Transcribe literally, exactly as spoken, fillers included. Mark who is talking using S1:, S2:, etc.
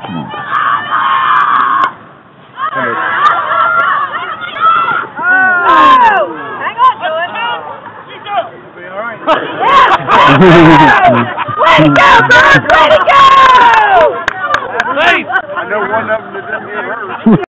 S1: Come on.
S2: Hang on to it.
S3: You'll be all right.
S2: Yeah! Way to go, girls! Way to